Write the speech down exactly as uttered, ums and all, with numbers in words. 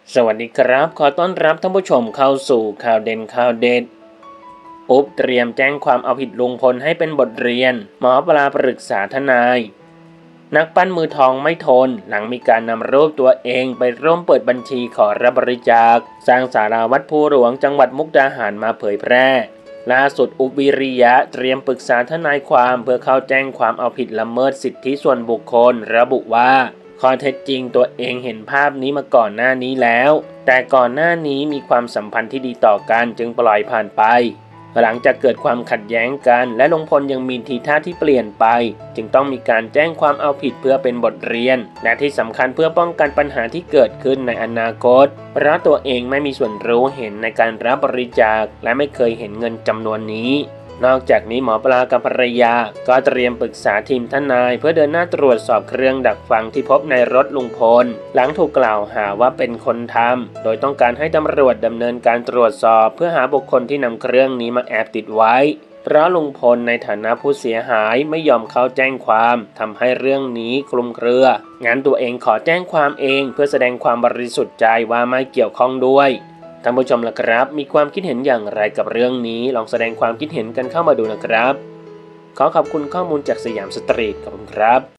สวัสดีครับขอต้อนรับท่านผู้ชมเข้าสู่ข่าวเด่นข่าวเด็ดอุ๊บเตรียมแจ้งความเอาผิดลุงพลให้เป็นบทเรียนหมอปลาปรึกษาทนายนักปั้นมือทองไม่ทนหลังมีการนำรูปตัวเองไปร่วมเปิดบัญชีขอรับบริจาคสร้างศาลาวัดภูหลวงจังหวัดมุกดาหารมาเผยแพร่ล่าสุดอุ๊บวิริยะเตรียมปรึกษาทนายความเพื่อเข้าแจ้งความเอาผิดละเมิดสิทธิส่วนบุคคลระบุว่าข้อเท็จจริงตัวเองเห็นภาพนี้มาก่อนหน้านี้แล้วแต่ก่อนหน้านี้มีความสัมพันธ์ที่ดีต่อกันจึงปล่อยผ่านไปหลังจากเกิดความขัดแย้งกันและลุงพลยังมีทีท่าที่เปลี่ยนไปจึงต้องมีการแจ้งความเอาผิดเพื่อเป็นบทเรียนและที่สำคัญเพื่อป้องกันปัญหาที่เกิดขึ้นในอนาคตเพราะตัวเองไม่มีส่วนรู้เห็นในการรับบริจาคและไม่เคยเห็นเงินจำนวนนี้นอกจากนี้หมอปลากับภรรยาก็เตรียมปรึกษาทีมทนายเพื่อเดินหน้าตรวจสอบเครื่องดักฟังที่พบในรถลุงพลหลังถูกกล่าวหาว่าเป็นคนทำโดยต้องการให้ตำรวจดำเนินการตรวจสอบเพื่อหาบุคคลที่นำเครื่องนี้มาแอบติดไว้เพราะลุงพลในฐานะผู้เสียหายไม่ยอมเข้าแจ้งความทำให้เรื่องนี้คลุมเครืองั้นตัวเองขอแจ้งความเองเพื่อแสดงความบริสุทธิ์ใจว่าไม่เกี่ยวข้องด้วยท่านผู้ชมล่ะครับมีความคิดเห็นอย่างไรกับเรื่องนี้ลองแสดงความคิดเห็นกันเข้ามาดูนะครับขอขอบคุณข้อมูลจากสยามสตรีทขอบคุณครับ